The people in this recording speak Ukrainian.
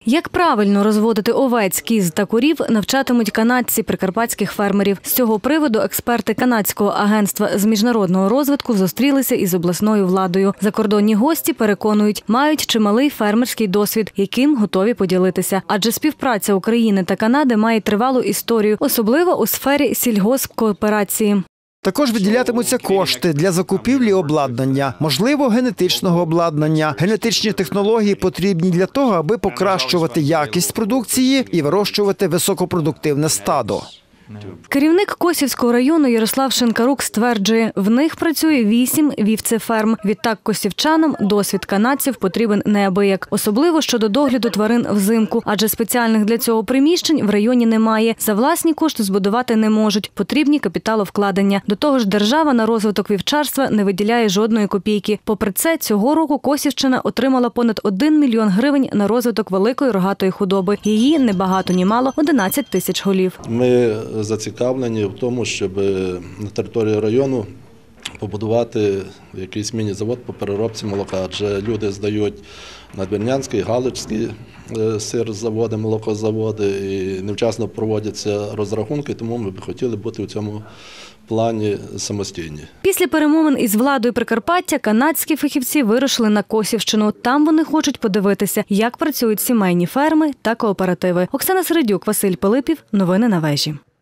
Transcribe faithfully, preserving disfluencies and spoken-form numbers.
Як правильно розводити овець, кіз та курів, навчатимуть канадці прикарпатських фермерів. З цього приводу експерти Канадського агентства з міжнародного розвитку зустрілися із обласною владою. Закордонні гості переконують, мають чималий фермерський досвід, яким готові поділитися. Адже співпраця України та Канади має тривалу історію, особливо у сфері сільгоспкооперації. Також виділятимуться кошти для закупівлі обладнання, можливо, генетичного обладнання. Генетичні технології потрібні для того, аби покращувати якість продукції і вирощувати високопродуктивне стадо. Керівник Косівського району Ярослав Шинкарук стверджує, в них працює вісім вівцеферм. Відтак косівчанам досвід канадців потрібен неабияк. Особливо щодо догляду тварин взимку, адже спеціальних для цього приміщень в районі немає. За власні кошти збудувати не можуть. Потрібні капіталовкладення. До того ж, держава на розвиток вівчарства не виділяє жодної копійки. Попри це, цього року Косівщина отримала понад один мільйон гривень на розвиток великої рогатої худоби. Її, не багато ні мало, одинадцять тисяч голів. Ми зацікавлені в тому, щоб на території району побудувати якийсь міні-завод по переробці молока, адже люди здають надвірнянський, галицький сирзаводи, молокозаводи і невчасно проводяться розрахунки, тому ми б хотіли бути в цьому плані самостійні. Після перемовин із владою Прикарпаття канадські фахівці вирушили на Косівщину. Там вони хочуть подивитися, як працюють сімейні ферми та кооперативи. Оксана Середюк, Василь Пилипів. Новини на вежі.